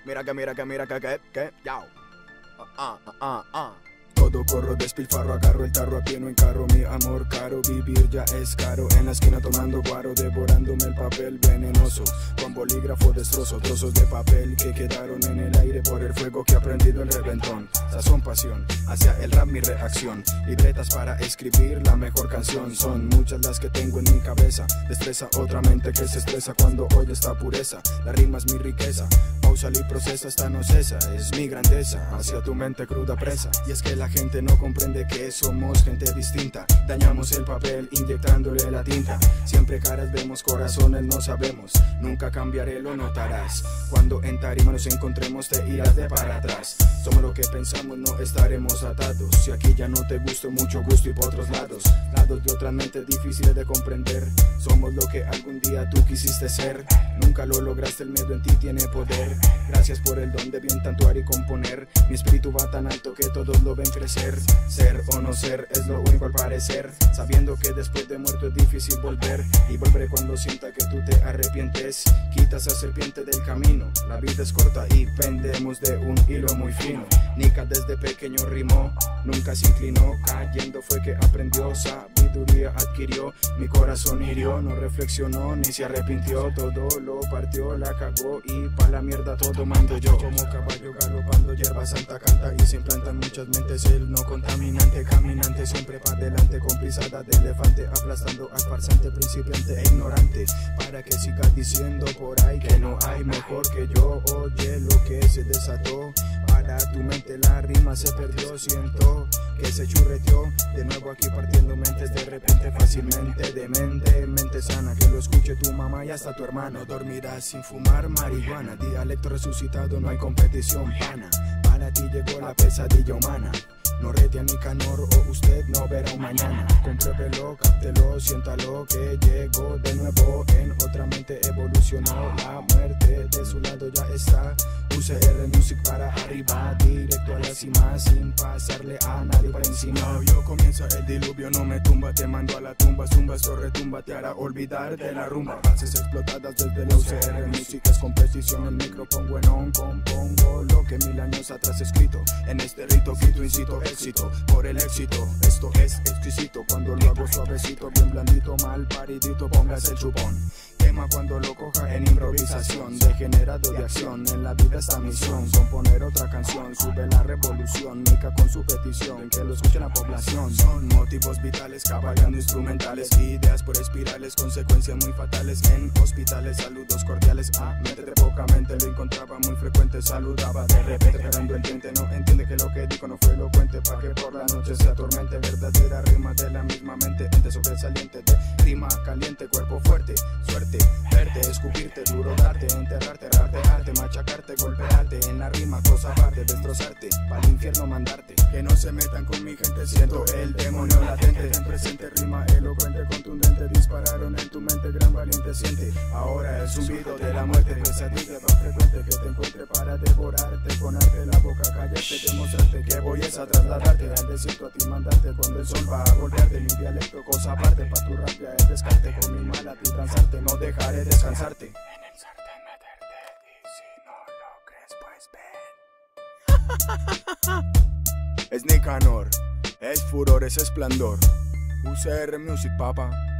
que, yao. Todo corro, despilfarro, agarro el tarro a pie, no encarro mi amor caro. Vivir ya es caro, en la esquina tomando guaro, devorándome el papel venenoso. Con bolígrafo destrozo trozos de papel que quedaron en el aire por el fuego que ha prendido el reventón. Sazón, pasión, hacia el rap mi reacción. Libretas para escribir la mejor canción. Son muchas las que tengo en mi cabeza. Destreza otra mente que se estresa cuando oye esta pureza. La rima es mi riqueza. Pausa y procesa, esta no cesa. Es mi grandeza, hacia tu mente cruda presa. Y es que la gente no comprende que somos gente distinta. Dañamos el papel inyectándole la tinta. Siempre caras vemos, corazones no sabemos. Nunca cambiaré, lo notarás. Cuando en tarima nos encontremos te irás de para atrás. Somos lo que pensamos, no estaremos atados. Si aquí ya no te gusto, mucho gusto y por otros lados. Lados de otras mentes difíciles de comprender. Somos lo que algún día tú quisiste ser. Nunca lo lograste, el miedo en ti tiene poder. Gracias por el don de bien tantuar y componer. Mi espíritu va tan alto que todos lo ven crecer. Ser o no ser es lo único al parecer. Sabiendo que después de muerto es difícil volver. Y volveré cuando sienta que tú te arrepientes. Quitas a serpiente del camino. La vida es corta y pendemos de un hilo muy fino. Nika desde pequeño rimó, nunca se inclinó. Cayendo fue que aprendió, sabiduría adquirió. Mi corazón hirió, no reflexionó ni se arrepintió. Todo lo partió, la cagó y pa' la mierda todo mando yo. Como caballo galopando, hierba santa canta y se implantan muchas mentes. El no contaminante, caminante, siempre para adelante con pisada de elefante, aplastando al farsante, principiante e ignorante, para que sigas diciendo por ahí que no hay mejor que yo. Oye lo que se desató, para tu mente la rima se perdió. Siento que se churreteó, de nuevo aquí partiendo mentes de repente fácilmente. Demente, mente sana, que lo escuche tu mamá y hasta tu hermano. Dormirás sin fumar marihuana, dialecto resucitado, no hay competición pana. Para ti llegó la pesadilla humana. No rete a Nicanor o usted no verá un mañana. Compruébelo, cáptelo, siéntalo que llegó de nuevo. En otra mente evolucionó, la muerte de su lado ya está. UCR Music para arriba, directo a la cima, sin pasarle a nadie por encima. Yo comienza el diluvio, no me tumba, te mando a la tumba. Zumba, esto retumba, te hará olvidar de la rumba. Bases explotadas desde la UCR Music es competición, el micro pongo en on. Compongo lo que 1000 años atrás escrito. En este rito grito, incito éxito por el éxito. Esto es exquisito cuando lo hago suavecito, bien blandito, mal paridito, pongas el chupón. Tema cuando lo coja en improvisación, degenerado de acción. En la vida esta misión, componer otra canción. Sube la revolución, Nika con su petición, que lo escuche la población. Son motivos vitales, cabalgando instrumentales. Ideas por espirales, consecuencias muy fatales. En hospitales, saludos cordiales. Mente de poca mente, lo encontraba muy frecuente. Saludaba de repente, esperando el diente. No entiende que lo que dijo no fue elocuente, pa' que por la noche se atormente. Verdadera rima de la misma mente, ente sobresaliente de rima caliente, cuerpo fuerte, suerte, verte, escupirte, duro darte, enterrarte, arte, machacarte, golpearte en la rima, cosa aparte, destrozarte, para el infierno mandarte. Que no se metan con mi gente, siento el demonio latente. En presente rima elocuente, contundente, dispararon en tu mente, gran valiente siente. Ahora el zumbido de la muerte, pesadilla tan frecuente que te encuentre para devorarte, con arte la boca callarte, demostrarte que voy a trasladarte al desierto a ti mandarte, cuando el sol va a golpearte. Mi dialecto, cosa aparte, pa' tu rabia el descarte, con mi mala a ti transarte, no dejaré descansarte. En el sartén meterte, y si no lo crees pues ven. Es Nicanor, es furor, es esplendor. UCR Music, papa.